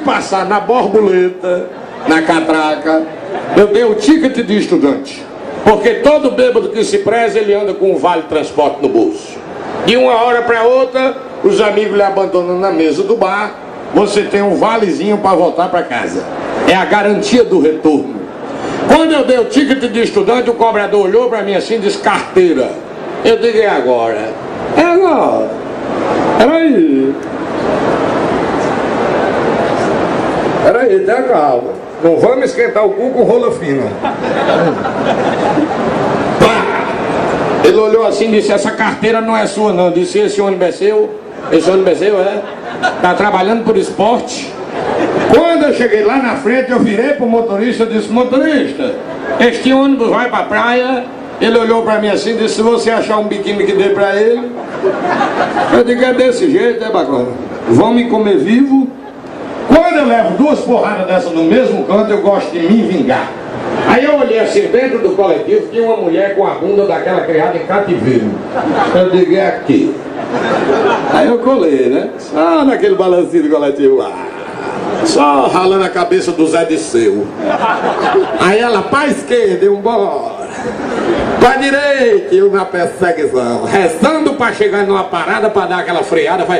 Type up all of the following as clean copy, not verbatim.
passar na borboleta, na catraca, eu dei o ticket de estudante. Porque todo bêbado que se preza, ele anda com um vale-transporte no bolso. De uma hora para outra, os amigos lhe abandonam na mesa do bar, você tem um valezinho para voltar para casa. É a garantia do retorno. Quando eu dei o ticket de estudante, o cobrador olhou para mim assim e disse: carteira. Eu digo: é agora. É agora. Peraí. Peraí, tenha calma. Não vamos esquentar o cu com rola fina. Ele olhou assim e disse: essa carteira não é sua não. Disse: esse ônibus é seu? Esse ônibus é seu, é? Tá trabalhando por esporte? Quando eu cheguei lá na frente, eu virei pro motorista e disse: motorista, este ônibus vai pra praia? Ele olhou pra mim assim e disse: se você achar um biquíni que dê pra ele. Eu digo: é desse jeito, é bacana. Vão me comer vivo? Quando eu levo duas porradas dessas no mesmo canto, eu gosto de me vingar. Aí eu olhei assim, dentro do coletivo, tinha uma mulher com a bunda daquela criada em cativeiro. Eu digo: é aqui. Aí eu colei, né? Só naquele balancinho do coletivo lá. Só ralando a cabeça do Zé Disseu. Aí ela: pra esquerda, eu embora. Pra direita, eu na perseguição. Rezando pra chegar numa parada, pra dar aquela freada, vai...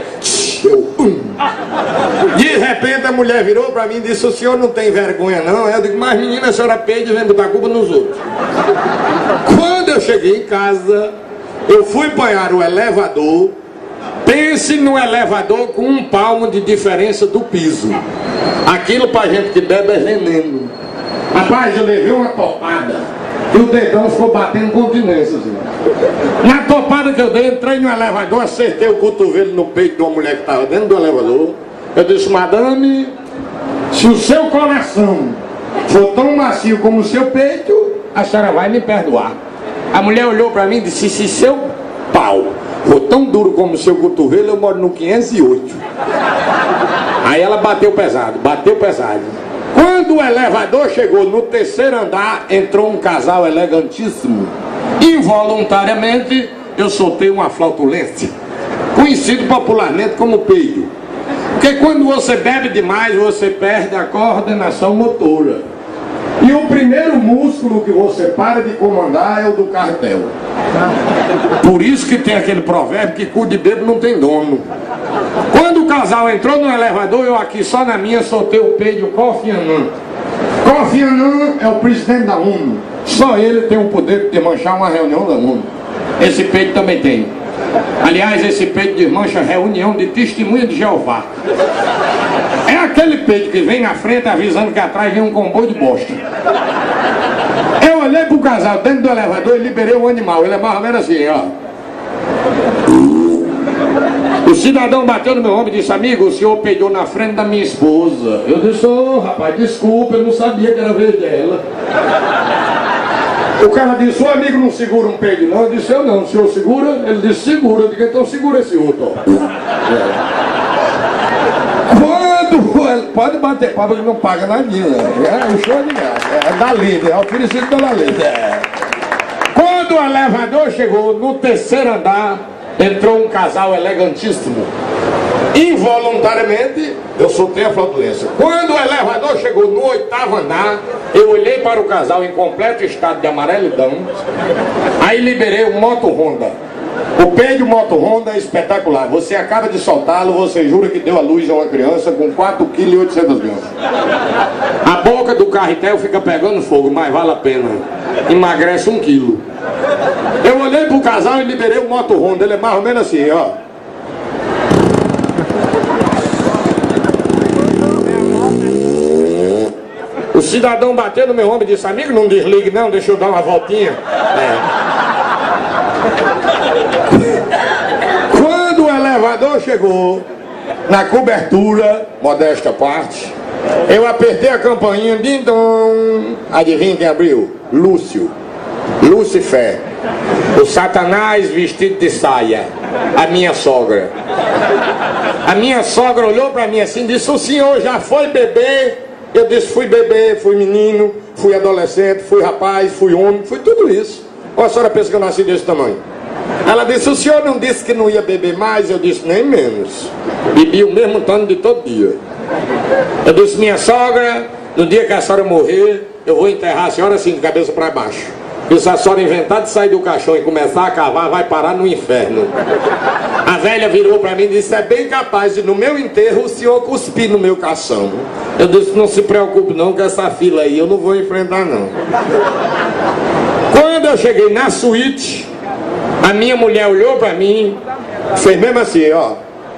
De repente a mulher virou pra mim e disse: o senhor não tem vergonha não? Eu digo: mas menina, a senhora peide e vem botar culpa nos outros. Quando eu cheguei em casa, eu fui apanhar o elevador. Pense no elevador com um palmo de diferença do piso. Aquilo pra gente que bebe é veneno. Rapaz, eu levei uma topada e o dedão ficou batendo continência assim. Na topada que eu dei, entrei no elevador, acertei o cotovelo no peito de uma mulher que estava dentro do elevador. Eu disse: madame, se o seu coração for tão macio como o seu peito, a senhora vai me perdoar. A mulher olhou para mim e disse: se seu pau for tão duro como o seu cotovelo, eu moro no 508. Aí ela bateu pesado, bateu pesado. Quando o elevador chegou no terceiro andar, entrou um casal elegantíssimo. Involuntariamente, eu soltei uma flautulência, conhecido popularmente como peido. Porque quando você bebe demais, você perde a coordenação motora. E o primeiro músculo que você para de comandar é o do cartel. Por isso que tem aquele provérbio que cu de bêbado não tem dono. Quando o casal entrou no elevador, eu aqui só na minha soltei o peido Kofi Annan. Kofi Annan é o presidente da ONU. Só ele tem o poder de manchar uma reunião da ONU. Esse peito também tem. Aliás, esse peito desmancha reunião de testemunha de Jeová. É aquele peito que vem na frente avisando que atrás vem um comboio de bosta. Eu olhei pro casal dentro do elevador e liberei o animal. Ele é mais ou menos assim, ó. O cidadão bateu no meu ombro e disse: amigo, o senhor peidou na frente da minha esposa. Eu disse: ô rapaz, desculpa, eu não sabia que era vez dela. O cara disse: o amigo não segura um peido não. Eu disse: eu não, o senhor segura? Ele disse: segura. Eu disse: então segura esse outro, ó. Quando pode bater palma, ele não paga nadinha. É um show de graça. É da líder, é oferecido pela líder. Quando o elevador chegou no terceiro andar, entrou um casal elegantíssimo. Involuntariamente, eu soltei a flautulência. Quando o elevador chegou no oitavo andar, eu olhei para o casal em completo estado de amarelidão. Aí liberei o Moto Honda. O peido Moto Honda é espetacular. Você acaba de soltá-lo, você jura que deu à luz a uma criança com 4,8 kg. A boca do carretel fica pegando fogo, mas vale a pena. Emagrece 1 quilo. Eu olhei pro casal e liberei o Moto Honda. Ele é mais ou menos assim, ó. O cidadão bateu no meu ombro e disse: amigo, não desligue não, deixa eu dar uma voltinha. Quando o elevador chegou na cobertura, modesta parte, eu apertei a campainha, dindom. Adivinha quem abriu? Lúcio. Lúcifer. O Satanás vestido de saia. A minha sogra. A minha sogra olhou para mim assim e disse: o senhor já foi beber? Eu disse: fui bebê, fui menino, fui adolescente, fui rapaz, fui homem, fui tudo isso. Ou a senhora pensa que eu nasci desse tamanho? Ela disse: o senhor não disse que não ia beber mais? Eu disse: nem menos. Bebi o mesmo tanto de todo dia. Eu disse, minha sogra, no dia que a senhora morrer, eu vou enterrar a senhora assim, de cabeça para baixo. E se a senhora inventar de sair do caixão e começar a cavar, vai parar no inferno. A velha virou para mim e disse, é bem capaz de no meu enterro o senhor cuspir no meu caixão. Eu disse, não se preocupe não, que essa fila aí eu não vou enfrentar não. Quando eu cheguei na suíte, a minha mulher olhou para mim, fez mesmo assim, ó.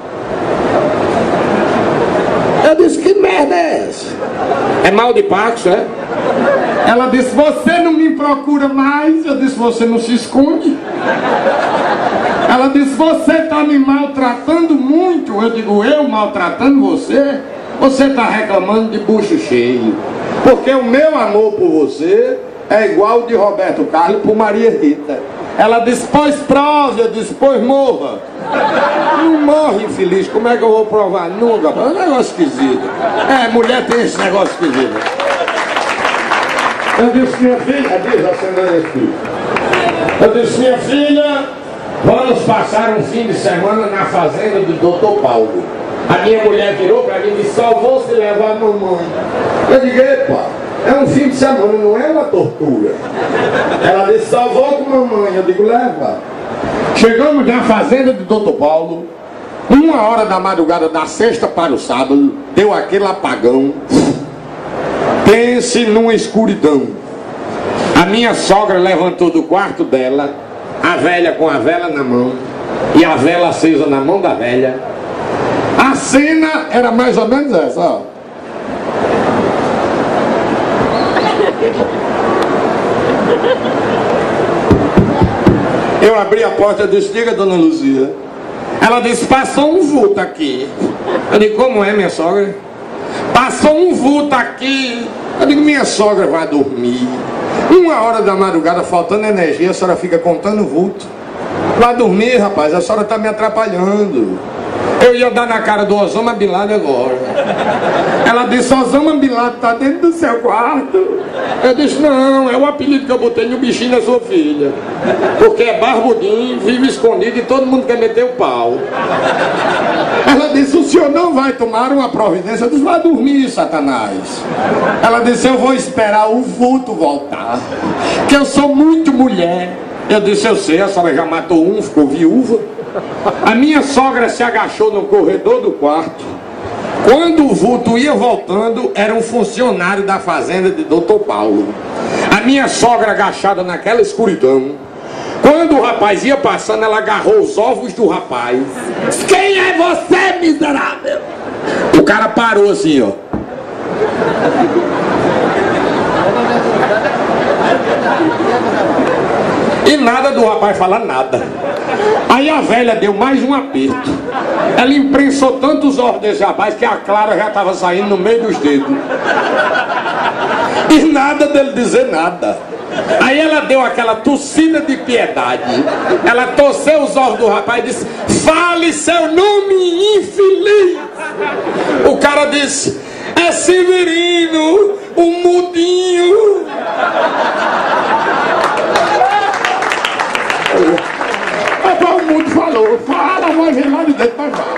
Eu disse, que merda é essa? É mal de Pax, é? Ela disse, você não me procura mais. Eu disse, você não se esconde. Ela disse, você está me maltratando muito. Eu digo, eu maltratando você? Você está reclamando de bucho cheio. Porque o meu amor por você é igual o de Roberto Carlos por Maria Rita. Ela disse, pois prove. Eu disse, pois morra. Não morre infeliz, como é que eu vou provar? Nunca, é um negócio esquisito. É, mulher tem esse negócio esquisito. Eu disse, minha filha, diz a senhora aqui. Eu disse, minha filha, vamos passar um fim de semana na fazenda do Dr. Paulo. A minha mulher virou para mim e disse, só vou se levar a mamãe. Eu digo, epa, é um fim de semana, não é uma tortura. Ela disse, só vou com mamãe. Eu digo, leva. Chegamos na fazenda do Dr. Paulo, 1h da madrugada da sexta para o sábado, deu aquele apagão. Pense numa escuridão. A minha sogra levantou do quarto dela, a velha com a vela na mão e a vela acesa na mão da velha. A cena era mais ou menos essa, ó. Eu abri a porta e disse, diga, dona Luzia. Ela disse, passou um vulto aqui. Eu digo, como é, minha sogra? Passou um vulto aqui. Eu digo, minha sogra vai dormir. 1h da madrugada, faltando energia, a senhora fica contando vulto. Vai dormir, rapaz, a senhora está me atrapalhando. Eu ia dar na cara do Osama Bin Laden agora. Ela disse, Osama Bin Laden está dentro do seu quarto. Eu disse, não, é o apelido que eu botei no bichinho da sua filha. Porque é barbudinho, vive escondido e todo mundo quer meter o pau. Ela disse, o senhor não vai tomar uma providência? Eu disse, vai dormir, Satanás. Ela disse, eu vou esperar o vulto voltar, que eu sou muito mulher. Eu disse, eu sei, a senhora já matou um, ficou viúva. A minha sogra se agachou no corredor do quarto. Quando o vulto ia voltando, era um funcionário da fazenda de Dr. Paulo. A minha sogra agachada naquela escuridão. Quando o rapaz ia passando, ela agarrou os ovos do rapaz. Quem é você, miserável? O cara parou assim, ó. E nada do rapaz falar nada. Aí a velha deu mais um aperto. Ela imprensou tanto os ovos desse rapaz que a clara já estava saindo no meio dos dedos. E nada dele dizer nada. Aí ela deu aquela tossida de piedade. Ela torceu os ovos do rapaz e disse, fale seu nome, infeliz. O cara disse, é Severino, o mudinho. O mundo falou, fala, vai vir lá de dentro para cá.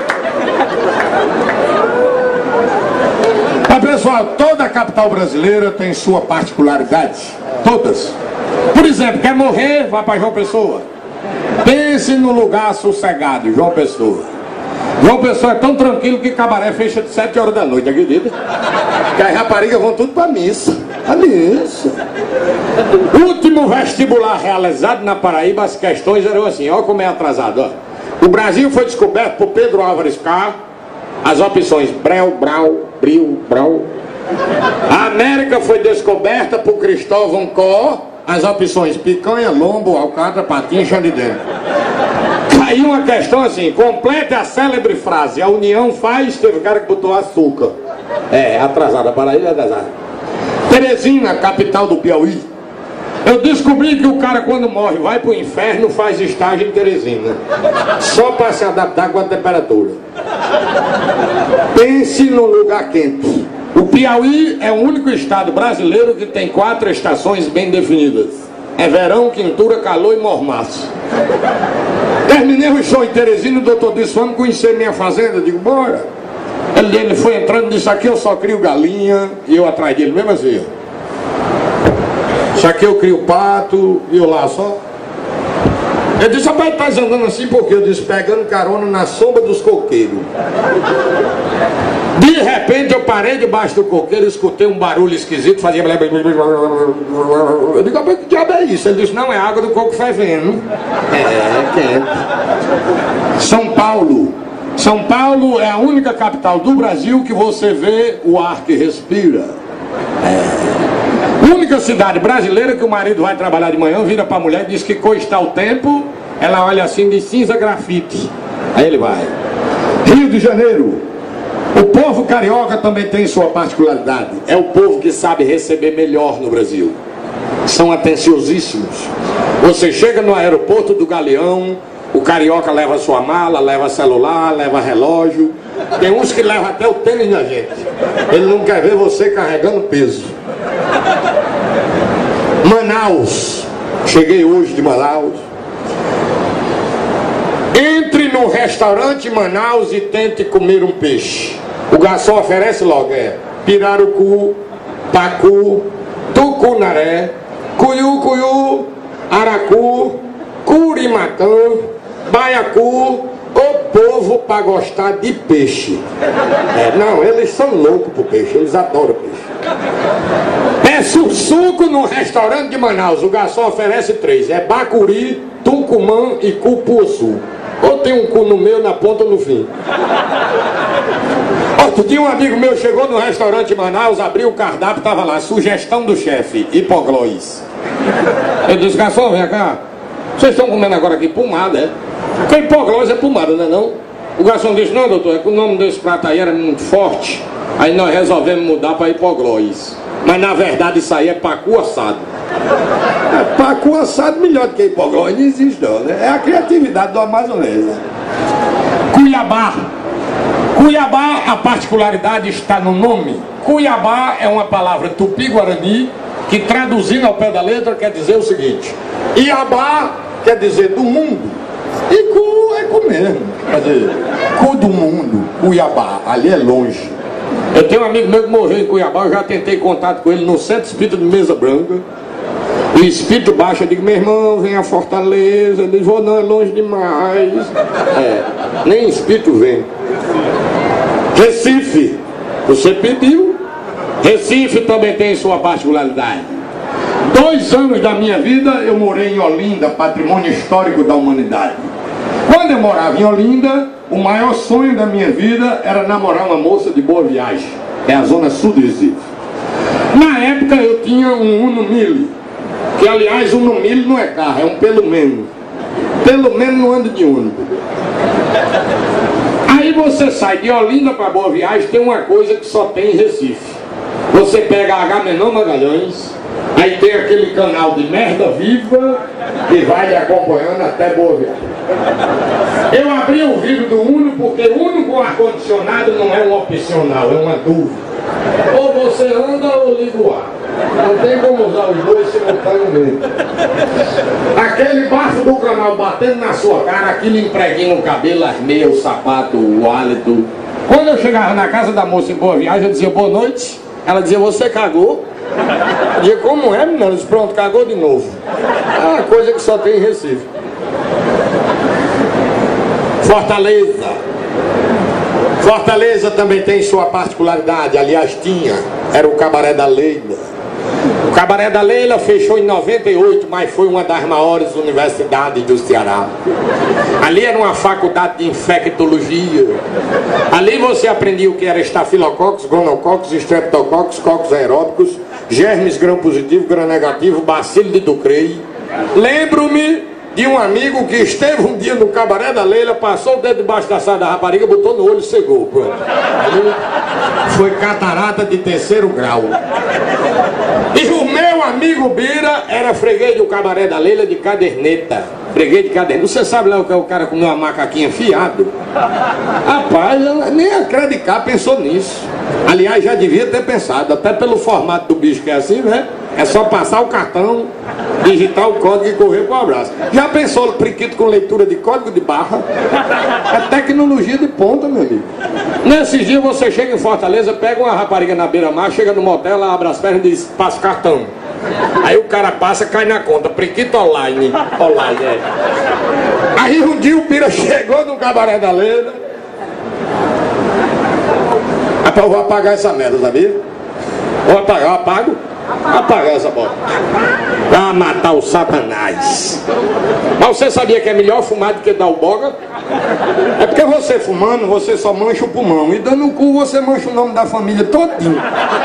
Mas pessoal, toda a capital brasileira tem sua particularidade. Todas. Por exemplo, quer morrer, vá para João Pessoa. Pense num lugar sossegado, João Pessoa. João Pessoa é tão tranquilo que Cabaré fecha de 7h da noite, acredita? Que as raparigas vão tudo para missa. A missa. Último vestibular realizado na Paraíba, as questões eram assim, olha como é atrasado, ó. O Brasil foi descoberto por Pedro Álvares Carr. As opções Breu, Brau, Bril, Brau. A América foi descoberta por Cristóvão Có. As opções picanha, lombo, alcatra, patinha, chão de dentro. Caiu uma questão assim, complete a célebre frase, a união faz, teve cara que botou açúcar. É, atrasada, Paraíba é atrasada. Teresina, capital do Piauí. Eu descobri que o cara quando morre vai pro inferno, faz estágio em Teresina. Só para se adaptar com a temperatura. Pense num lugar quente. O Piauí é o único estado brasileiro que tem 4 estações bem definidas. É verão, quintura, calor e mormaço. Terminei o show em Teresina, o doutor disse, vamos conhecer minha fazenda. Eu digo, bora. Ele foi entrando e disse: aqui eu só crio galinha. E eu atrás dele, mesmo assim. Isso aqui eu crio pato. E eu lá só. Ele disse: rapaz, tá andando assim porque eu disse: pegando carona na sombra dos coqueiros. De repente eu parei debaixo do coqueiro, escutei um barulho esquisito, fazia... Eu digo: rapaz, que diabo é isso? Ele disse: não, é água do coco fervendo. É quente. São Paulo. São Paulo é a única capital do Brasil que você vê o ar que respira. Única cidade brasileira que o marido vai trabalhar de manhã, vira para a mulher e diz que cor está o tempo, ela olha assim de cinza grafite. Aí ele vai. Rio de Janeiro. O povo carioca também tem sua particularidade. É o povo que sabe receber melhor no Brasil. São atenciosíssimos. Você chega no aeroporto do Galeão, o carioca leva sua mala, leva celular, leva relógio. Tem uns que levam até o tênis da gente. Ele não quer ver você carregando peso. Manaus. Cheguei hoje de Manaus. Entre no restaurante em Manaus e tente comer um peixe. O garçom oferece logo: pirarucu, pacu, tucunaré, cuiu-cuiu, aracu, curimatã, baiacu. O povo para gostar de peixe. Não, eles são loucos por peixe, eles adoram peixe. Peço suco no restaurante de Manaus, o garçom oferece 3: bacuri, tucumã e cupuaçu. Ou tem um cu no meio, na ponta ou no fim. Outro dia um amigo meu chegou no restaurante de Manaus, abriu o cardápio, estava lá: sugestão do chefe, hipoglós. Eu disse: garçom, vem cá, vocês estão comendo agora aqui pomada, é? Porque hipoglós é pomada, não é não? O garçom disse: não, doutor, é que o nome desse prato aí era muito forte, aí nós resolvemos mudar para hipoglós. Mas na verdade isso aí é pacu assado. Pacu assado melhor do que hipoglós, não existe não, né? É a criatividade do amazonense. Cuiabá. Cuiabá, a particularidade está no nome. Cuiabá é uma palavra tupi-guarani que, traduzindo ao pé da letra, quer dizer o seguinte: Iabá quer dizer do mundo, e cu é cu mesmo. Quer dizer, cu do mundo, Cuiabá, ali é longe. Eu tenho um amigo meu que morreu em Cuiabá, eu já tentei contato com ele no Centro Espírita de Mesa Branca. E espírito baixo, eu digo: meu irmão, vem a Fortaleza. Ele diz: vou não, é longe demais. Nem espírito vem. Recife, você pediu. Recife também tem sua particularidade. 2 anos da minha vida eu morei em Olinda, patrimônio histórico da humanidade. Quando eu morava em Olinda, o maior sonho da minha vida era namorar uma moça de Boa Viagem, que é a zona sul do Recife. Na época eu tinha um Uno Mille, que aliás Uno Mille não é carro, é um pelo menos. Pelo menos não anda de Uno. Aí você sai de Olinda para Boa Viagem, tem uma coisa que só tem em Recife. Você pega a Agamenon Magalhães, aí tem aquele canal de merda viva e vai lhe acompanhando até Boa Viagem. Eu abri o vidro do Uno porque Uno com ar-condicionado não é um opcional, é uma dúvida. Ou você anda ou liga o ar. Não tem como usar os dois simultaneamente. Aquele bafo do canal batendo na sua cara, aquilo impregna o cabelo, as meias, o sapato, o hálito. Quando eu chegava na casa da moça em Boa Viagem, eu dizia: boa noite. Ela dizia: você cagou? Eu dizia: como é, menina? Ela disse: pronto, cagou de novo. É uma coisa que só tem em Recife. Fortaleza. Fortaleza também tem sua particularidade. Aliás, tinha. Era o Cabaré da Leila. O Cabaré da Leila fechou em 98, mas foi uma das maiores universidades do Ceará. Ali era uma faculdade de infectologia. Ali você aprendia o que era estafilococcus, gonococcus, streptococcus, cocos aeróbicos, germes gram-positivo, gram-negativo, bacilo de Ducrey. Lembro-me de um amigo que esteve um dia no Cabaré da Leila, passou o dedo debaixo da saia da rapariga, botou no olho e cegou. Pronto. Ali foi catarata de 3º grau. E o meu amigo Bira era freguês do Cabaré da Leila de caderneta. Freguês de caderneta. Você sabe lá o que é o cara comeu uma macaquinha fiado? Rapaz, nem a Credicar pensou nisso. Aliás, já devia ter pensado, até pelo formato do bicho que é assim, né? É só passar o cartão, digitar o código e correr pro abraço. Já pensou no priquito com leitura de código de barra? É tecnologia de ponta, meu amigo. Nesses dias você chega em Fortaleza, pega uma rapariga na beira-mar, chega no motel, ela abre as pernas e diz, passa o cartão. Aí o cara passa, cai na conta, priquito online. Online, é. Aí um dia o Bira chegou no cabaré da Leda. Rapaz, eu vou apagar essa merda, sabia? Vou apagar, eu apago. Apagar essa bola. Pra matar o Satanás. Mas você sabia que é melhor fumar do que dar o boga? É porque você fumando, você só mancha o pulmão. E dando o cu, você mancha o nome da família todinho.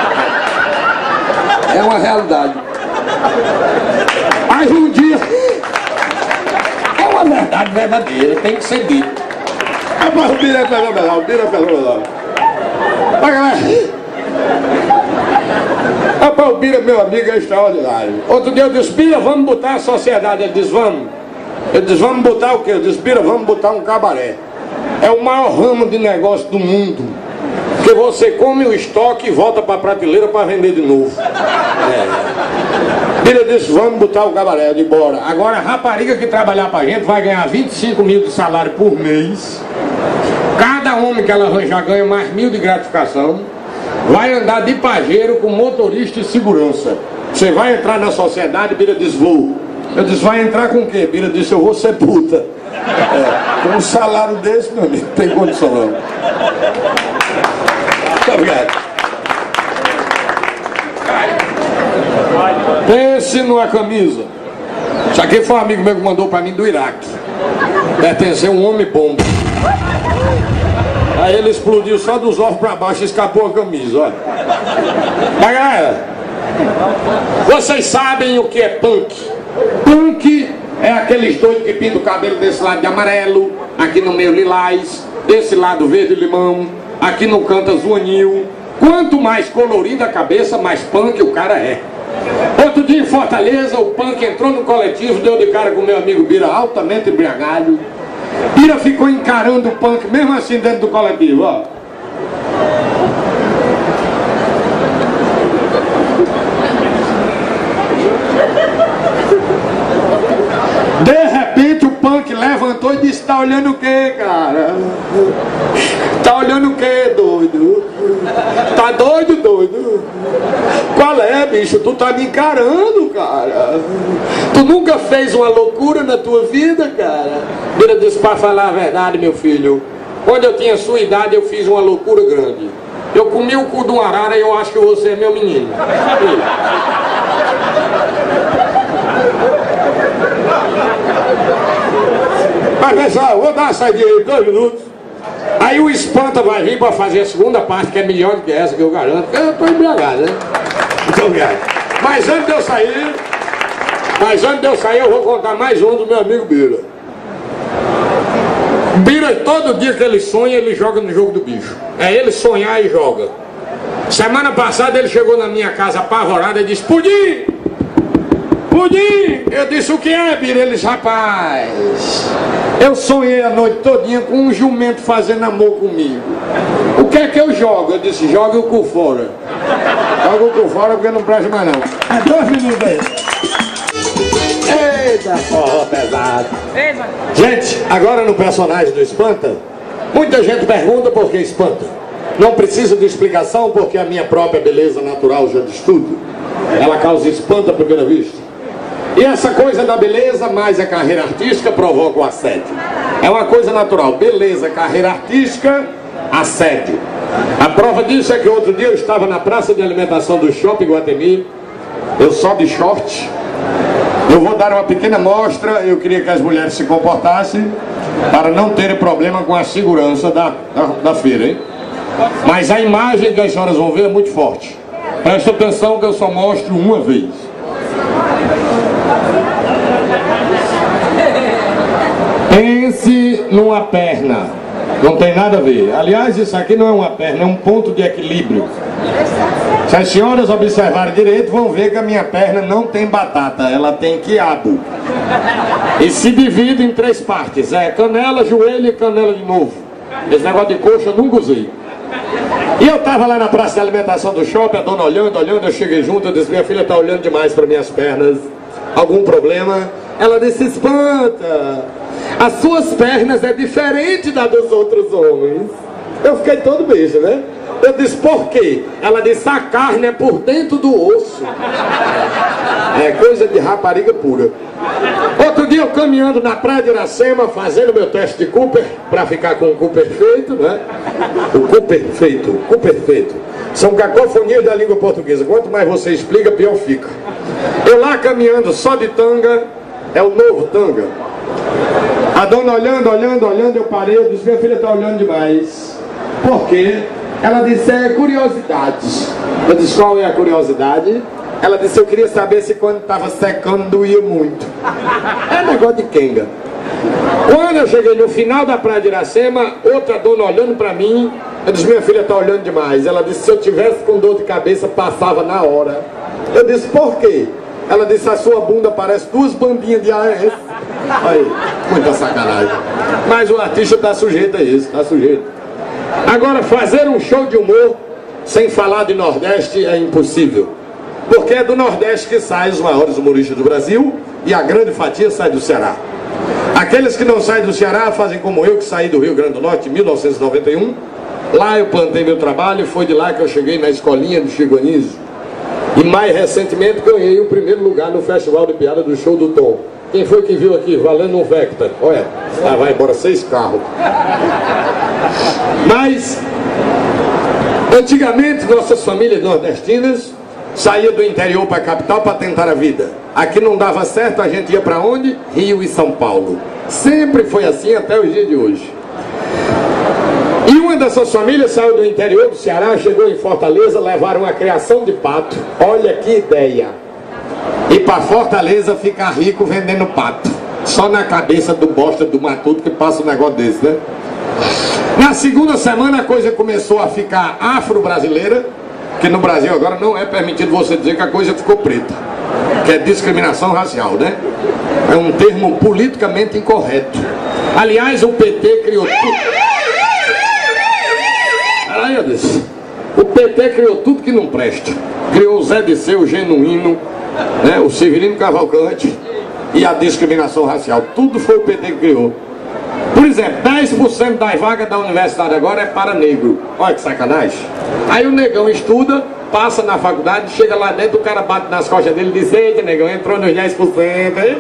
É uma realidade. Mas um dia... É uma verdade verdadeira, tem que ser dito. Rapaz, o Bira é fenomenal, o Bira é fenomenal. Mas galera... Rapaz, o Bira, meu amigo, é extraordinário. Outro dia eu disse, Bira, vamos botar a sociedade. Ele disse, vamos. Ele disse, vamos botar o quê? Eu disse, Bira, vamos botar um cabaré. É o maior ramo de negócio do mundo. Porque você come o estoque e volta para a prateleira para vender de novo. Bira disse, vamos botar o cabaré. Eu disse, bora. Agora a rapariga que trabalhar pra gente vai ganhar 25 mil de salário por mês. Cada homem que ela arranjar ganha mais 1.000 de gratificação. Vai andar de pajeiro com motorista e segurança. Você vai entrar na sociedade, Bira disse, vou. Eu disse, vai entrar com o quê? Bira disse, eu vou ser puta. Com um salário desse, meu amigo, não tem condição não. Muito obrigado. Pense numa camisa. Isso aqui foi um amigo meu que mandou pra mim do Iraque. Pertenceu a um homem bomba. Aí ele explodiu só dos ovos pra baixo e escapou a camisa, olha. Mas galera, vocês sabem o que é punk? Punk é aqueles doidos que pintam o cabelo desse lado de amarelo, aqui no meio lilás, desse lado verde limão, aqui no canto azul anil. Quanto mais colorida a cabeça, mais punk o cara é. Outro dia em Fortaleza, o punk entrou no coletivo, deu de cara com o meu amigo Bira, altamente embriagado. Bira ficou encarando o punk, mesmo assim dentro do coletivo, ó. De repente o punk levantou e disse, tá olhando o quê, cara? Tá olhando o quê, doido? Tá doido, doido? Qual é, bicho? Tu tá me encarando, cara. Tu nunca fez uma loucura na tua vida, cara? Bira disse, pra falar a verdade, meu filho, quando eu tinha sua idade eu fiz uma loucura grande. Eu comi o cu de um arara e eu acho que você é meu menino. Mas pessoal, vou dar uma saidinha aí, 2 minutos. Aí o Espanta vai vir para fazer a segunda parte, que é melhor do que essa, que eu garanto. Porque eu estou embriagado, né? Muito obrigado. Mas antes de eu sair, eu vou contar mais um do meu amigo Bira. Bira, todo dia que ele sonha, ele joga no jogo do bicho. É ele sonhar e joga. Semana passada ele chegou na minha casa apavorado e disse, Pudim! Pudim! Eu disse, o que é, Bira? Ele disse, rapaz, eu sonhei a noite todinha com um jumento fazendo amor comigo. O que é que eu jogo? Eu disse, joga o cu fora. Joga o cu fora porque não presta mais não. 2 minutos aí. Eita, porra pesado. Gente, agora no personagem do Espanta, muita gente pergunta por que Espanta. Não precisa de explicação porque a minha própria beleza natural já diz tudo. Ela causa espanto à primeira vista. E essa coisa da beleza mais a carreira artística provoca o assédio. É uma coisa natural. Beleza, carreira artística, assédio. A prova disso é que outro dia eu estava na praça de alimentação do Shopping Guatemi. Eu só de short. Eu vou dar uma pequena mostra. Eu queria que as mulheres se comportassem para não terem problema com a segurança da feira, hein? Mas a imagem que as senhoras vão ver é muito forte. Presta atenção que eu só mostro uma vez. Pense numa perna. Não tem nada a ver. Aliás, isso aqui não é uma perna, é um ponto de equilíbrio. Se as senhoras observarem direito, vão ver que a minha perna não tem batata, ela tem quiabo. E se divide em 3 partes. É canela, joelho e canela de novo. Esse negócio de coxa eu nunca usei. E eu tava lá na praça de alimentação do shopping, a dona olhando, eu cheguei junto, eu disse, minha filha tá olhando demais para minhas pernas, algum problema? Ela disse, espanta, as suas pernas é diferente da dos outros homens. Eu fiquei todo beijo, né? Eu disse, por quê? Ela disse, a carne é por dentro do osso. É coisa de rapariga pura. Outro dia eu caminhando na praia de Iracema, fazendo meu teste de Cooper, para ficar com o Cooper feito, né? O Cooper feito. São cacofonias da língua portuguesa. Quanto mais você explica, pior fica. Eu lá caminhando só de tanga, é o novo tanga. A dona olhando, eu parei, eu disse, minha filha está olhando demais. Por quê? Ela disse, é curiosidade. Eu disse, qual é a curiosidade? Ela disse, eu queria saber se quando estava secando doía muito. É negócio de quenga. Quando eu cheguei no final da praia de Iracema, outra dona olhando para mim, eu disse, minha filha está olhando demais. Ela disse, se eu tivesse com dor de cabeça, passava na hora. Eu disse, por quê? Ela disse, a sua bunda parece 2 bandinhas de AES. Aí, muita sacanagem. Mas o artista está sujeito a isso, está sujeito. Agora, fazer um show de humor sem falar de Nordeste é impossível. Porque é do Nordeste que saem os maiores humoristas do Brasil e a grande fatia sai do Ceará. Aqueles que não saem do Ceará fazem como eu, que saí do Rio Grande do Norte em 1991. Lá eu plantei meu trabalho e foi de lá que eu cheguei na escolinha do Chico Anísio. E mais recentemente ganhei o primeiro lugar no Festival de Piada do Show do Tom. Quem foi que viu aqui valendo um Vector? Olha, lá vai embora 6 carros. Mas, antigamente, nossas famílias nordestinas saíam do interior para a capital para tentar a vida. Aqui não dava certo, a gente ia para onde? Rio e São Paulo. Sempre foi assim até os dias de hoje. E uma dessas famílias saiu do interior do Ceará, chegou em Fortaleza, levaram uma criação de pato. Olha que ideia! E para Fortaleza ficar rico vendendo pato. Só na cabeça do bosta do matuto que passa um negócio desse, né? Na segunda semana a coisa começou a ficar afro-brasileira, que no Brasil agora não é permitido você dizer que a coisa ficou preta, que é discriminação racial, né? É um termo politicamente incorreto. Aliás, o PT criou tudo. Aí eu disse, o PT criou tudo que não presta. Criou o Zé Disseu, o Genuíno, né, o Severino Cavalcante e a discriminação racial. Tudo foi o PT que criou. Por exemplo, 10% das vagas da universidade agora é para negro. Olha que sacanagem. Aí o negão estuda, passa na faculdade, chega lá dentro, o cara bate nas costas dele e diz, eita, negão, entrou nos 10%. Hein?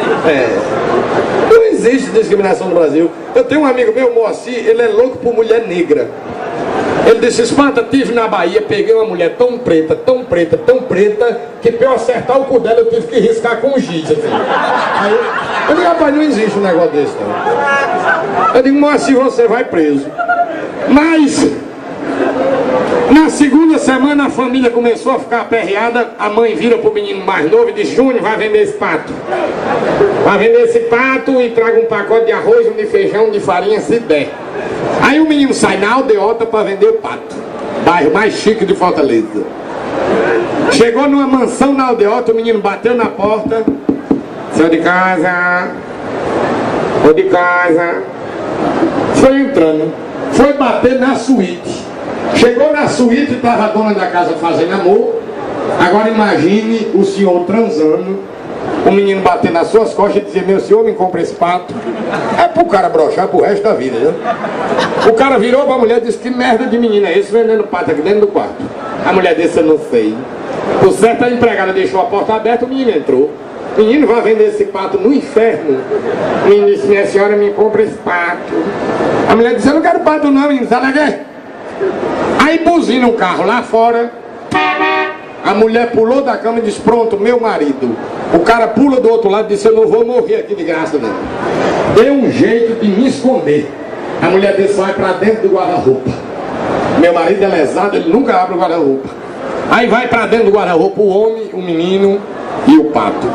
Não existe discriminação no Brasil. Eu tenho um amigo meu, Moacir, ele é louco por mulher negra. Ele disse, espanta, tive na Bahia, peguei uma mulher tão preta, que pra eu acertar o cu dela eu tive que riscar com giz, assim. Aí eu digo, rapaz, não existe um negócio desse, não. Eu digo, Moacir, você vai preso. Mas, na segunda semana a família começou a ficar aperreada, a mãe vira pro menino mais novo e diz, Júnior, vai vender esse pato. Vai vender esse pato e traga um pacote de arroz, um de feijão, um de farinha, se der. Aí o menino sai na aldeota para vender o pato, bairro mais chique de Fortaleza. Chegou numa mansão na aldeota, o menino bateu na porta. Sou de casa, ou de casa. Foi entrando, foi bater na suíte. Chegou na suíte e estava a dona da casa fazendo amor. Agora imagine o senhor transando, o menino bater nas suas costas e dizer, meu senhor, me compra esse pato. É pro cara broxar pro resto da vida, né? O cara virou pra mulher e disse, que merda de menino é esse vendendo pato aqui dentro do quarto? A mulher disse, eu não sei. Por certo, a empregada deixou a porta aberta, o menino entrou. O menino vai vender esse pato no inferno. O menino disse, minha senhora, me compra esse pato. A mulher disse, eu não quero pato não, menino, sabe o que? Aí buzina um carro lá fora. A mulher pulou da cama e disse, pronto, meu marido. O cara pula do outro lado e disse, eu não vou morrer aqui de graça não. Deu um jeito de me esconder. A mulher disse, vai pra dentro do guarda-roupa. Meu marido é lesado, ele nunca abre o guarda-roupa. Aí vai pra dentro do guarda-roupa o homem, o menino e o pato.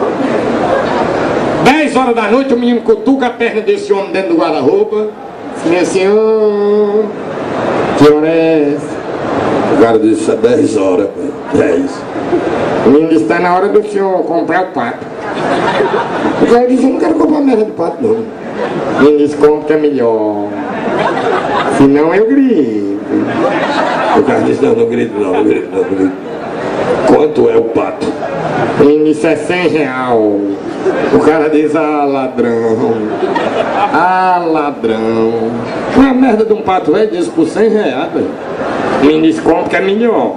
10 horas da noite o menino cutuca a perna desse homem dentro do guarda-roupa. Meu senhor, que hora é essa? O cara disse, 10 horas, 10. O menino disse, está na hora do senhor comprar o pato. O cara disse, eu não quero comprar merda de pato não. O menino disse, compra melhor. Senão eu grito. O cara disse, não grito não, não grito não, não grito. Quanto é o pato? Isso é R$100. O cara diz, ah, ladrão. Ah, ladrão. Uma merda de um pato velho diz por R$100, velho. Me diz, compra que é melhor.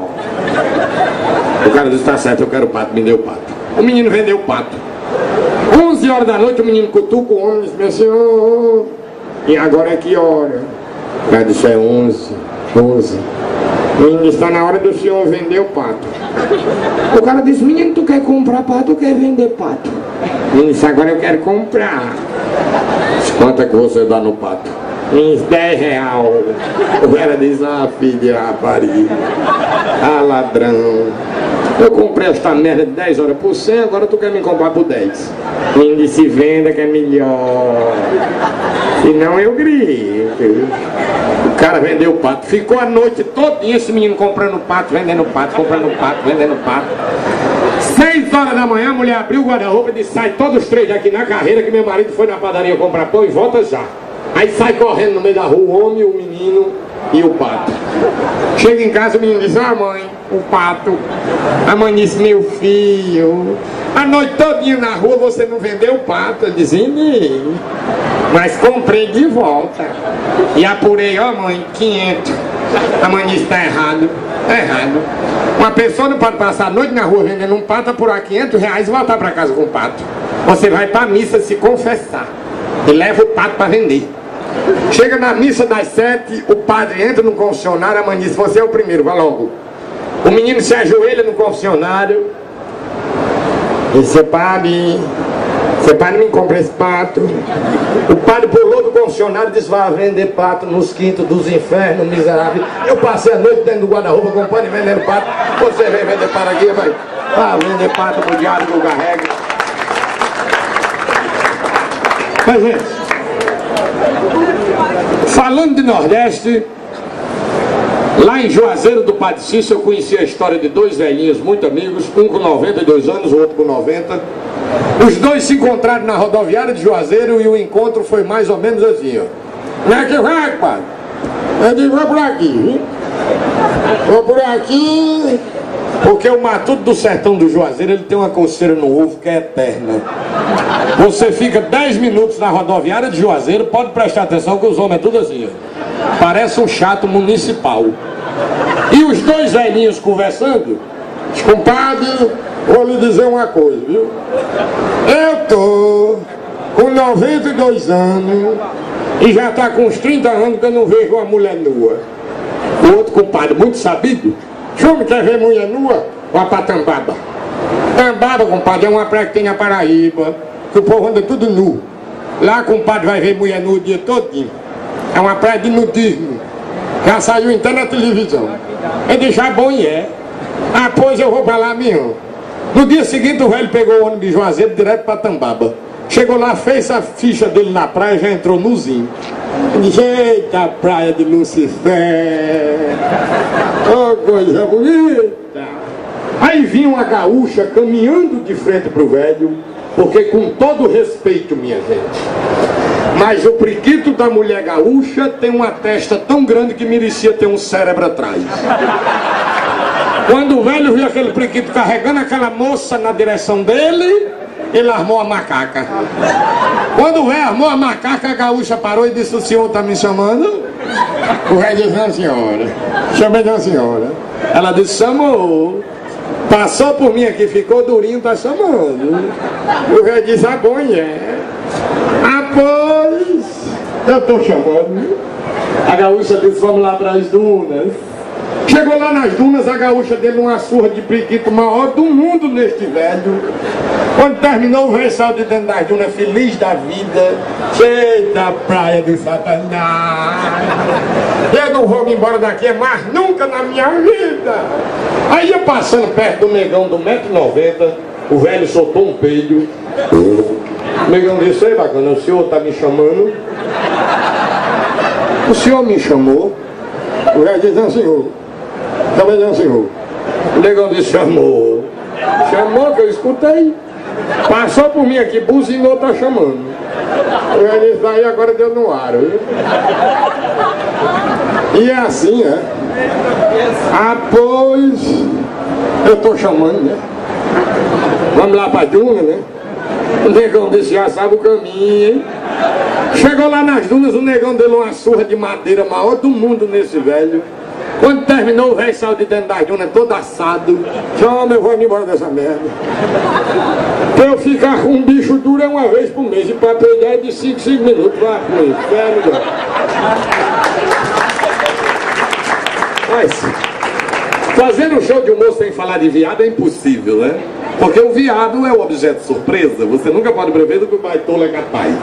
O cara disse, tá certo, eu quero o pato, me deu o pato. O menino vendeu o pato. 11 horas da noite o menino cutuca o homem e diz, meu senhor, e agora é que hora? O cara disse, é 11. O menino disse, está na hora do senhor vender o pato. O cara disse, menino, tu quer comprar pato ou quer vender pato? O menino disse, agora eu quero comprar. Disse, quanto é que você dá no pato? O menino disse, R$10. O cara disse, ah, filho de rapariga, ah, ladrão. Eu comprei esta merda de 10 horas por 100, agora tu quer me comprar por 10. O menino disse, venda que é melhor. Senão eu grito. O cara vendeu o pato. Ficou a noite todinha esse menino comprando pato, vendendo pato, comprando pato, vendendo pato. 6 horas da manhã a mulher abriu o guarda-roupa e disse, sai todos os três aqui na carreira que meu marido foi na padaria comprar pão e volta já. Aí sai correndo no meio da rua o homem, o menino e o pato. Chega em casa, o menino diz, ah mãe, o pato. A mãe disse, meu filho, a noite todinha na rua você não vendeu o pato. Eu disse, nem. Mas comprei de volta. E apurei, ó mãe, 500. A mãe disse, tá errado. Tá errado. Uma pessoa não pode passar a noite na rua vendendo um pato, apurar R$500 e voltar para casa com o pato. Você vai para a missa se confessar e leva o pato para vender. Chega na missa das 7, o padre entra no confessionário, a mãe diz, você é o primeiro, vá logo. O menino se ajoelha no confessionário e disse, padre, me compra esse pato. O padre pulou do confessionário e disse, vai vender pato nos quintos dos infernos, miserável. Eu passei a noite dentro do guarda-roupa comprando e vendendo pato. Você vem vender pato aqui, vai. Ah, vender pato pro diabo que eu carrego. Mas, gente, falando de Nordeste, lá em Juazeiro do Padre Cícero eu conheci a história de dois velhinhos muito amigos, um com 92 anos, o outro com 90. Os dois se encontraram na rodoviária de Juazeiro e o encontro foi mais ou menos assim, ó. Como é que vai, padre? Eu digo, vou por aqui, viu? Vou por aqui, porque o matuto do sertão do Juazeiro, ele tem uma coceira no ovo que é eterna. Você fica 10 minutos na rodoviária de Juazeiro, pode prestar atenção que os homens é tudo assim, ó. Parece um chato municipal. E os dois velhinhos conversando, compadre, vou lhe dizer uma coisa, viu? Eu tô com 92 anos e já tá com uns 30 anos que eu não vejo uma mulher nua. O outro compadre, muito sabido, o senhor quer ver mulher nua? Vá pra Tambaba. Tambaba, compadre, é uma praia que tem na Paraíba, que o povo anda tudo nu. Lá, compadre, vai ver mulher nua o dia todinho. É uma praia de nudismo. Já saiu até na televisão. É deixar bom e é. Ah, pois eu vou pra lá mesmo. No dia seguinte o velho pegou o ônibus de Juazeiro direto pra Tambaba. Chegou lá, fez a ficha dele na praia, já entrou nuzinho. Disse, eita, praia de Lucifer. Oh, coisa bonita. Aí vinha uma gaúcha caminhando de frente pro velho, porque com todo respeito, minha gente, mas o priquito da mulher gaúcha tem uma testa tão grande que merecia ter um cérebro atrás. Quando o velho viu aquele priquito carregando aquela moça na direção dele, ele armou a macaca. Quando o velho armou a macaca, a gaúcha parou e disse, o senhor está me chamando? O velho disse, não senhora. Chamei de uma senhora. Ela disse, chamou. Passou por mim aqui, ficou durinho, tá chamando. O velho disse, ah, bom, é. Ah, pois, eu tô chamando. A gaúcha disse, vamos lá para as dunas. Chegou lá nas dunas, a gaúcha deu uma surra de priquito maior do mundo neste velho. Quando terminou, o velho saiu de dentro das dunas, feliz da vida. Eita, praia de Satanás. Eu não vou me embora daqui mais nunca na minha vida. Aí ia passando perto do negão do 1,90 m, o velho soltou um peido. O negão disse, ei, bacana, o senhor está me chamando? O senhor me chamou? O velho disse, não, senhor. Também não, senhor. O negão disse, chamou. Chamou que eu escutei. Passou por mim aqui, buzinou, tá chamando. O velho disse, aí agora deu no ar, viu? E é assim, né? Ah, pois, eu tô chamando, né? Vamos lá pra duna, né? O negão desse já sabe o caminho, hein? Chegou lá nas dunas, o negão deu uma surra de madeira maior do mundo nesse velho. Quando terminou, o velho saiu de dentro das dunas todo assado. Chama, eu vou me embora dessa merda. Pra eu ficar com um bicho duro é uma vez por mês. E pra ter ideia de 5 minutos. Vai pro inferno. Mas, fazendo um show de humor sem falar de viado é impossível, né? Porque o viado é o objeto de surpresa. Você nunca pode prever do que o baitola é capaz.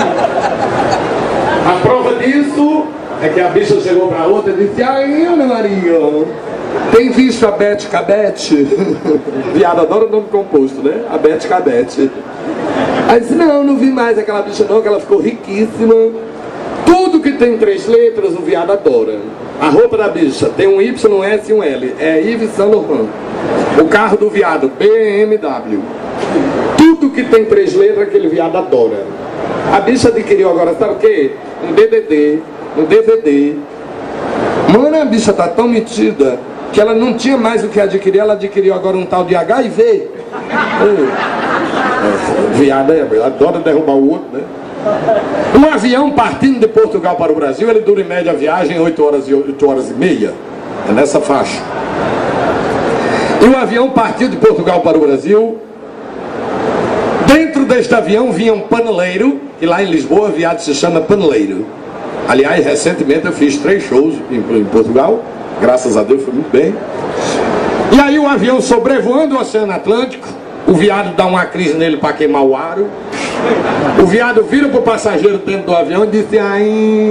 A prova disso é que a bicha chegou pra outra e disse: ai, Ana Maria, tem visto a Bete Cabete? Viado adora o nome composto, né? A Bete Cabete. Aí disse: não vi mais aquela bicha não, que ela ficou riquíssima. Tudo que tem 3 letras o viado adora. A roupa da bicha tem um Y, um S e um L. É Yves Saint Laurent. O carro do viado, BMW. Tudo que tem 3 letras aquele viado adora. A bicha adquiriu agora, sabe o quê? Um DVD. Mano, a bicha tá tão metida que ela não tinha mais o que adquirir. Ela adquiriu agora um tal de HIV. Viado adora derrubar o outro, né? Um avião partindo de Portugal para o Brasil, ele dura em média a viagem 8 horas e meia. É nessa faixa. E o avião partiu de Portugal para o Brasil. Dentro deste avião vinha um paneleiro, que lá em Lisboa, viado, se chama paneleiro. Aliás, recentemente eu fiz 3 shows em Portugal. Graças a Deus, foi muito bem. E aí o avião sobrevoando o Oceano Atlântico. O viado dá uma crise nele para queimar o aro. O viado vira pro passageiro dentro do avião e disse: ai,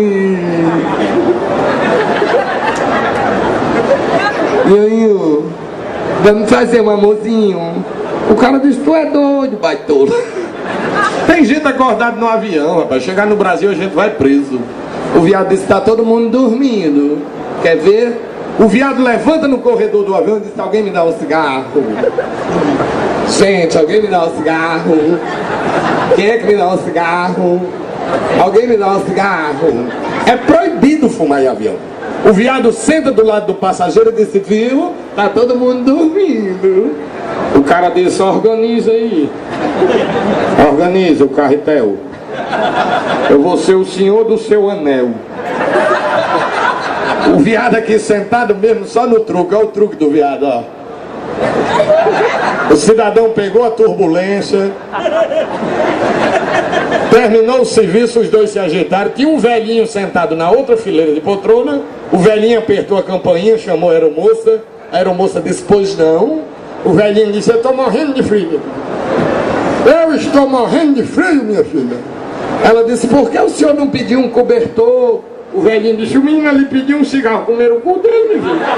e aí, vamos fazer um amorzinho. O cara disse: tu é doido, baitola. Tem gente acordada no avião, rapaz. Chegar no Brasil a gente vai preso. O viado disse: tá todo mundo dormindo. Quer ver? O viado levanta no corredor do avião e diz: alguém me dá um cigarro? Gente, alguém me dá um cigarro? Quem é que me dá um cigarro? Alguém me dá um cigarro? É proibido fumar em avião. O viado senta do lado do passageiro e disse: viu? Tá todo mundo dormindo. O cara disse: organiza aí. Organiza o carretel. Eu vou ser o senhor do seu anel. O viado aqui sentado mesmo só no truque. Olha o truque do viado, ó. O cidadão pegou a turbulência. Terminou o serviço, os dois se ajeitaram. Tinha um velhinho sentado na outra fileira de poltrona. O velhinho apertou a campainha, chamou a aeromoça. A aeromoça disse: pois não. O velhinho disse: eu estou morrendo de frio. Eu estou morrendo de frio, minha filha. Ela disse: por que o senhor não pediu um cobertor? O velhinho disse: o menino ali pediu um cigarro, comer o cu dele, minha filha.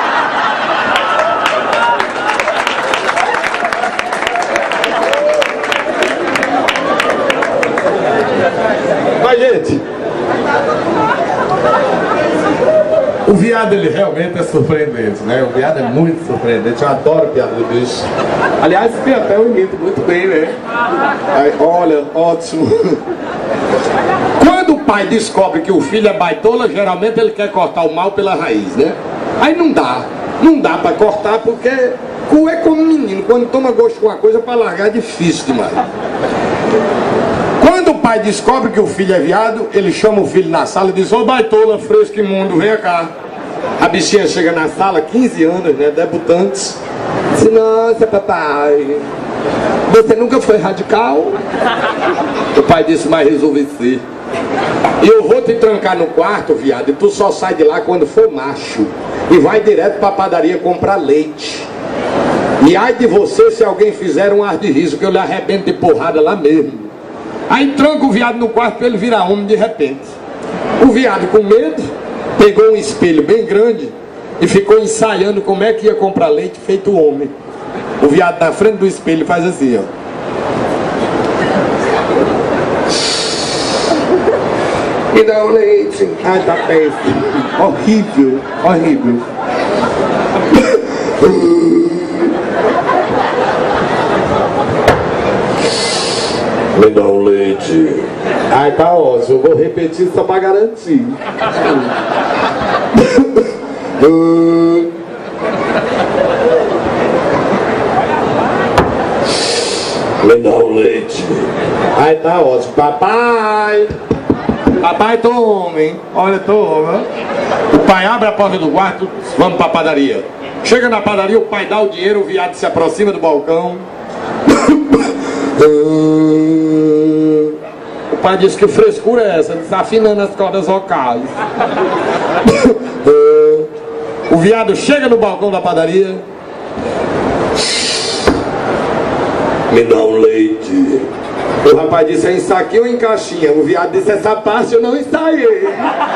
Mas, gente, o viado, ele realmente é surpreendente, né? O viado é muito surpreendente. Eu adoro piada de bicho. Aliás, esse até eu imito muito bem, né? Aí, olha, ótimo. Quando o pai descobre que o filho é baitola, geralmente ele quer cortar o mal pela raiz, né? Aí não dá pra cortar, porque cu é como menino. Quando toma gosto com uma coisa, pra largar é difícil demais. Quando o pai descobre que o filho é viado, ele chama o filho na sala e diz: ô baitola, fresco imundo, vem cá. A bichinha chega na sala, 15 anos, né, debutantes. Diz: nossa, papai, você nunca foi radical? O pai disse: mas resolvi ser. E eu vou te trancar no quarto, viado, e tu só sai de lá quando for macho. E vai direto pra padaria comprar leite. E ai de você se alguém fizer um ar de riso, que eu lhe arrebento de porrada lá mesmo. Aí tranca o viado no quarto para ele virar homem de repente. O viado, com medo, pegou um espelho bem grande e ficou ensaiando como é que ia comprar leite feito homem. O viado na frente do espelho faz assim, ó. Me dá um leite. Ai, tá péssimo. Horrível, horrível. Me dá um leite. Ai, tá ótimo. Eu vou repetir só pra garantir. Me dá um leite. Aí tá ótimo. Papai! Papai, tome. Olha, toma. O pai abre a porta do quarto, vamos pra padaria. Chega na padaria, o pai dá o dinheiro, o viado se aproxima do balcão. O pai diz que frescura é essa, desafinando as cordas vocais. O viado chega no balcão da padaria. Me dá um leite. O rapaz disse, é em saquinho ou em caixinha? O viado disse, essa parte eu não ensaiei.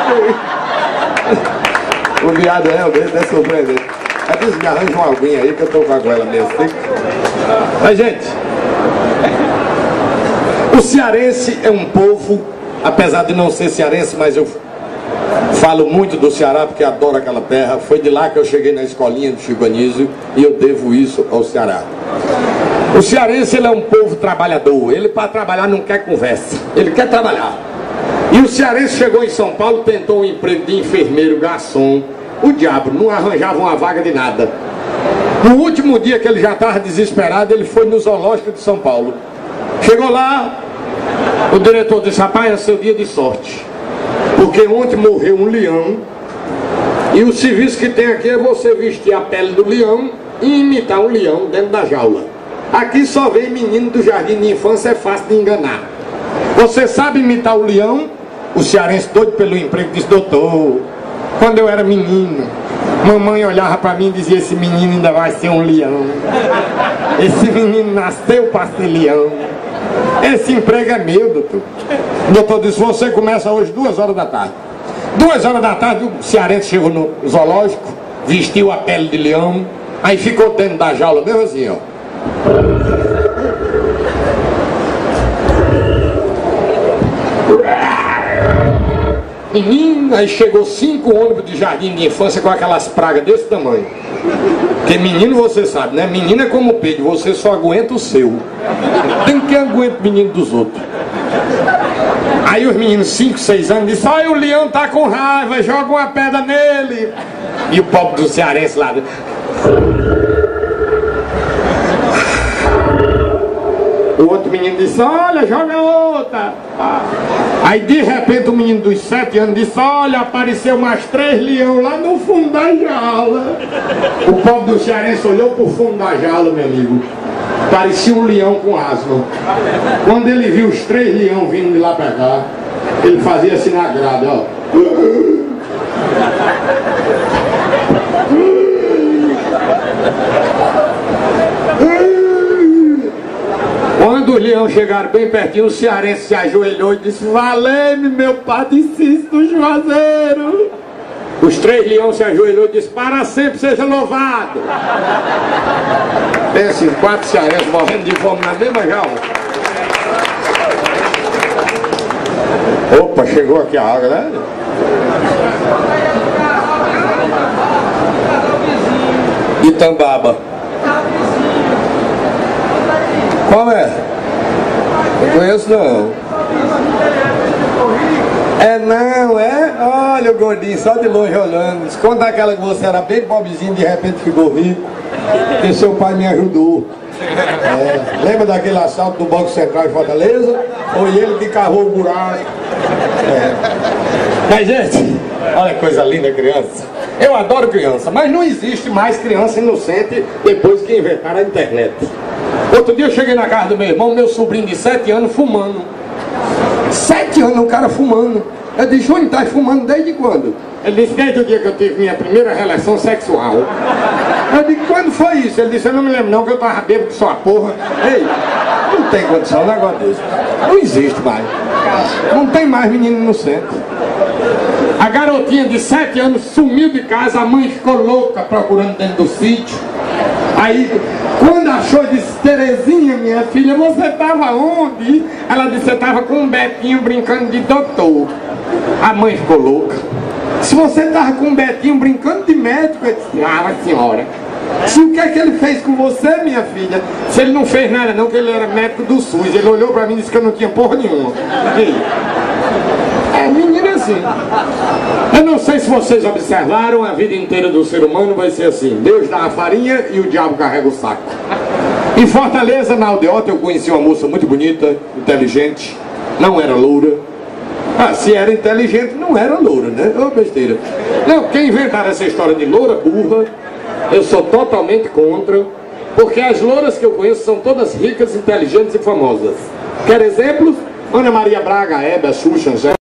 O viado é surpreendente. Eu disse, me arranja uma aguinha aí que eu tô com a goela mesmo. Mas, gente, o cearense é um povo, apesar de não ser cearense, mas eu falo muito do Ceará porque adoro aquela terra. Foi de lá que eu cheguei na escolinha do Chico Anísio e eu devo isso ao Ceará. O cearense, ele é um povo trabalhador. Ele, para trabalhar, não quer conversa. Ele quer trabalhar. E o cearense chegou em São Paulo, tentou um emprego de enfermeiro, garçom. O diabo, não arranjava uma vaga de nada. No último dia que ele já estava desesperado, ele foi no zoológico de São Paulo. Chegou lá, o diretor disse, rapaz, é seu dia de sorte. Porque ontem morreu um leão. E o serviço que tem aqui é você vestir a pele do leão e imitar um leão dentro da jaula. Aqui só vem menino do jardim de infância, é fácil de enganar. Você sabe imitar o leão? O cearense doido pelo emprego disse, doutor, quando eu era menino, mamãe olhava pra mim e dizia, esse menino ainda vai ser um leão. Esse menino nasceu para ser leão. Esse emprego é meu, doutor. O doutor disse, você começa hoje 2 horas da tarde. 2 horas da tarde o cearense chegou no zoológico, vestiu a pele de leão, aí ficou dentro da jaula, mesmo assim, ó. Menino, aí chegou 5 ônibus de jardim de infância com aquelas pragas desse tamanho. Porque menino você sabe, né? Menino é como peixe, você só aguenta o seu. Tem que aguentar o menino dos outros. Aí os meninos 5, 6 anos dizem, olha, o leão tá com raiva, joga uma pedra nele. E o pobre do cearense lá. O outro menino disse, olha, joga outra. Aí de repente o menino dos 7 anos disse, olha, apareceu mais 3 leões lá no fundo da jaula. O pobre do cearense olhou pro fundo da jaula, meu amigo. Parecia um leão com asma. Quando ele viu os 3 leões vindo de lá pra cá, ele fazia assim na grade, ó. Quando os leões chegaram bem pertinho, o cearense se ajoelhou e disse, valeu-me, meu Padre Cícero do Juazeiro. Os 3 leões se ajoelhou e disse, para sempre seja louvado. Tem assim, 4 cearenses morrendo de fome na mesma jaula. Opa, chegou aqui a água, né? Itambaba. Qual é? Não conheço não. É não, é? Olha o gordinho só de longe olhando. Conta aquela que você era bem pobrezinho, de repente ficou rico. Porque seu pai me ajudou. É, lembra daquele assalto do Banco Central em Fortaleza? Foi ele que cavou o buraco. É. Mas gente, olha que coisa linda, criança. Eu adoro criança, mas não existe mais criança inocente depois que inventaram a internet. Outro dia eu cheguei na casa do meu irmão, meu sobrinho de 7 anos fumando. 7 anos o cara fumando. Eu disse, Júnior, tá fumando desde quando? Ele disse, desde o dia que eu tive minha primeira relação sexual. Eu disse, quando foi isso? Ele disse, eu não me lembro não, que eu tava bêbado que só a porra. Ei, não tem condição um negócio desse. Não existe mais. Não tem mais menino inocente. A garotinha de 7 anos sumiu de casa, a mãe ficou louca procurando dentro do sítio. Aí, quando achou, disse, Terezinha, minha filha, você estava onde? Ela disse, eu estava com um Betinho brincando de doutor. A mãe ficou louca. Se você estava com um Betinho brincando de médico, eu disse, ah, senhora. Se o que é que ele fez com você, minha filha? Se ele não fez nada não, que ele era médico do SUS. Ele olhou pra mim e disse que eu não tinha porra nenhuma. É, menina assim. Eu não sei se vocês observaram, a vida inteira do ser humano vai ser assim. Deus dá a farinha e o diabo carrega o saco. Em Fortaleza, na aldeota, eu conheci uma moça muito bonita, inteligente, não era loura. Ah, se era inteligente, não era loura, né? Ô, besteira. Não, quem inventaram essa história de loura burra, eu sou totalmente contra, porque as louras que eu conheço são todas ricas, inteligentes e famosas. Quer exemplos? Ana Maria Braga, Hebe, Xuxa, Zé.